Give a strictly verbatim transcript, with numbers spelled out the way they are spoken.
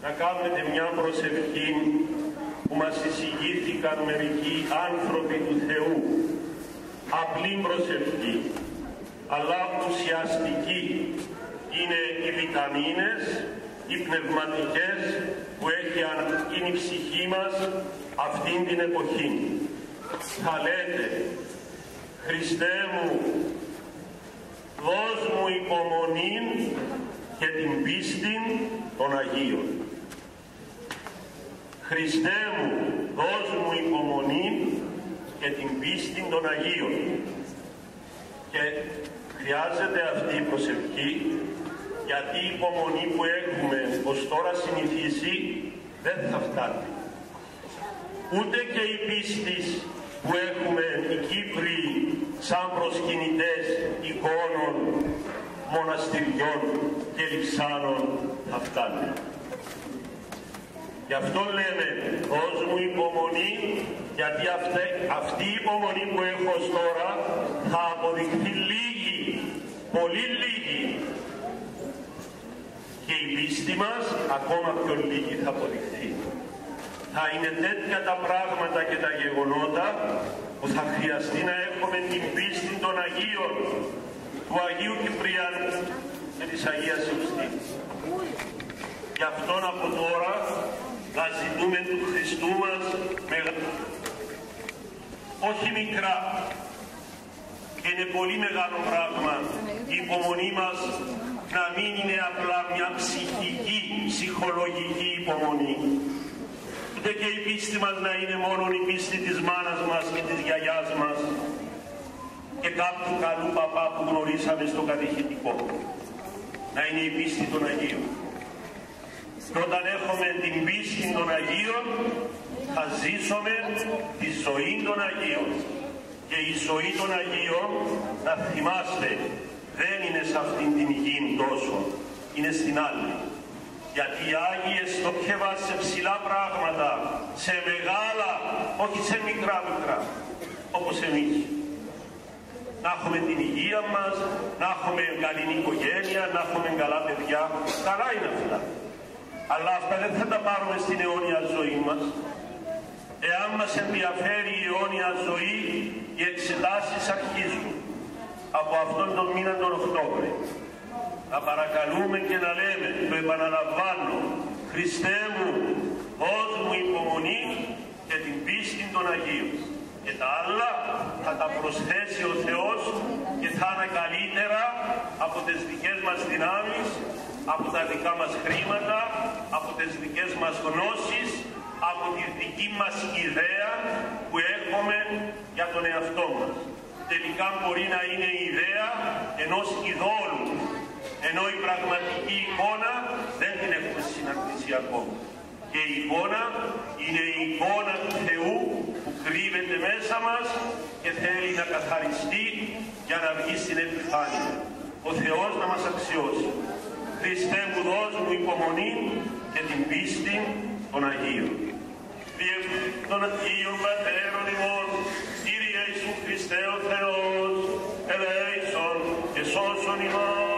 να κάνετε μια προσευχή που μας εισηγήθηκαν μερικοί άνθρωποι του Θεού. Απλή προσευχή, αλλά ουσιαστική. Είναι οι βιταμίνες, οι πνευματικές που έχει αναγκίνει η ψυχή μας αυτήν την εποχή. Θα λέτε, Χριστέ μου, δώσ' μου υπομονή και την πίστη των Αγίων. Χριστέ μου, δώσ' μου υπομονή και την πίστη των Αγίων. Και χρειάζεται αυτή η προσευχή, γιατί η υπομονή που έχουμε ως τώρα συνηθίσει δεν θα φτάνει. Ούτε και η πίστη που έχουμε οι Κύπροι σαν προσκυνητές εικόνων, μοναστηριών και λειψάνων θα φτάνει. Γι' αυτό λέμε, δώσ' μου υπομονή, γιατί αυτή, αυτή η υπομονή που έχω ως τώρα θα αποδειχθεί λίγη, πολύ λίγη. Και η πίστη μας ακόμα πιο λίγη θα αποδειχθεί. Θα είναι τέτοια τα πράγματα και τα γεγονότα που θα χρειαστεί να έχουμε την πίστη των Αγίων, του Αγίου Κυπριανού και της Αγίας Ιουστίνης. Γι' αυτόν από τώρα να ζητούμε του Χριστού μας μεγα... όχι μικρά. Και είναι πολύ μεγάλο πράγμα η υπομονή μας να μην είναι απλά μια ψυχική, ψυχολογική υπομονή. Ούτε και η πίστη μας να είναι μόνο η πίστη της μάνας μας και της γιαγιάς μας και κάποιου καλού παπά που γνωρίσαμε στο κατηχητικό. Να είναι η πίστη των Αγίων. Και όταν έχουμε την πίστη των Αγίων θα ζήσουμε τη ζωή των Αγίων. Και η ζωή των Αγίων, να θυμάστε, δεν είναι σε αυτήν την γη τόσο, είναι στην άλλη. Γιατί οι Άγιοι στόχευαν σε ψηλά πράγματα, σε μεγάλα, όχι σε μικρά μικρά, όπως εμείς. Να έχουμε την υγεία μας, να έχουμε καλή οικογένεια, να έχουμε καλά παιδιά, καλά είναι αυτά. Αλλά αυτά δεν θα τα πάρουμε στην αιώνια ζωή μας. Εάν μας ενδιαφέρει η αιώνια ζωή, οι εξετάσεις αρχίζουν από αυτόν τον μήνα τον Οκτώβρη. Να παρακαλούμε και να λέμε, το επαναλαμβάνω, Χριστέ μου, δώσ' μου υπομονή και την πίστη των Αγίων. Και τα άλλα θα τα προσθέσει ο Θεός και θα είναι καλύτερα από τις δικές μας δυνάμεις, από τα δικά μας χρήματα, από τις δικές μας γνώσεις, από τη δική μας ιδέα που έχουμε για τον εαυτό μας. Τελικά μπορεί να είναι η ιδέα ενός ειδόλου, ενώ η πραγματική εικόνα δεν την έχουμε συναντήσει ακόμα. Και η εικόνα είναι η εικόνα του Θεού που κρύβεται μέσα μας και θέλει να καθαριστεί για να βγει στην επιφάνεια. Ο Θεός να μας αξιώσει. Χριστέ μου, δώσ' μου υπομονή και την πίστη των Αγίων. Διε των Αγίων Πατέρων ημών, Κύριε Ιησού Χριστέ ο Θεός, ελέησον και σώσον ημών.